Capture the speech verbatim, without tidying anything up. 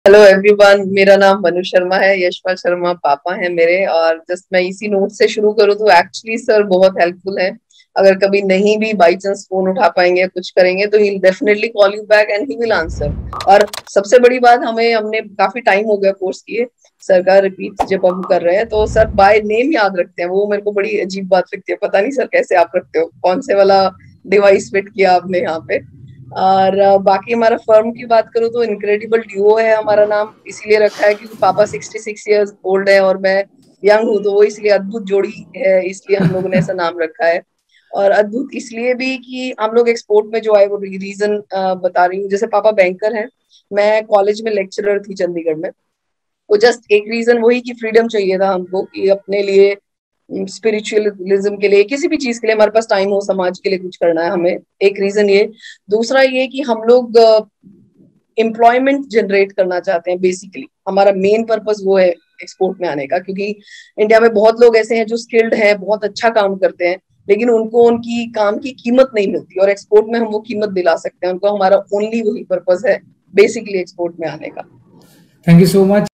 Hello everyone, मेरा नाम मनु शर्मा है। यशपाल शर्मा पापा हैं मेरे। और जस्ट मैं इसी नोट से शुरू करूँ तो एक्चुअली सर बहुत हेल्पफुल है। अगर कभी नहीं भी बाई चांस फोन उठा पाएंगे, कुछ करेंगे, तो ही definitely call you back and he will answer. और सबसे बड़ी बात, हमें हमने काफी टाइम हो गया कोर्स किए, सर का रिपीट जब हम कर रहे हैं तो सर बाय नेम याद रखते हैं। वो मेरे को बड़ी अजीब बात लगती है, पता नहीं सर कैसे आप रखते हो, कौन से वाला डिवाइस फिट किया आपने यहाँ पे। और अ, बाकी हमारा फर्म की बात करूँ तो इनक्रेडिबल ड्यूओ है हमारा नाम, इसीलिए रखा है क्योंकि पापा सिक्सटी सिक्स ईयर्स ओल्ड है और मैं यंग हूँ, तो वो इसलिए अद्भुत जोड़ी है, इसलिए हम लोगों ने ऐसा नाम रखा है। और अद्भुत इसलिए भी कि हम लोग एक्सपोर्ट में जो आए, वो रीजन बता रही हूँ। जैसे पापा बैंकर हैं, मैं कॉलेज में लेक्चरर थी चंडीगढ़ में। वो जस्ट एक रीजन वही कि फ्रीडम चाहिए था हमको, कि अपने लिए, स्पिरिचुअलिज्म के लिए, किसी भी चीज के लिए हमारे पास टाइम हो, समाज के लिए कुछ करना है हमें। एक रीजन ये। दूसरा ये कि हम लोग एम्प्लॉयमेंट जनरेट करना चाहते हैं। बेसिकली हमारा मेन पर्पस वो है एक्सपोर्ट में आने का, क्योंकि इंडिया में बहुत लोग ऐसे हैं जो स्किल्ड हैं, बहुत अच्छा काम करते हैं, लेकिन उनको उनकी काम की कीमत नहीं मिलती, और एक्सपोर्ट में हम वो कीमत दिला सकते हैं उनको। हमारा ओनली वही पर्पस है बेसिकली एक्सपोर्ट में आने का। Thank you so much.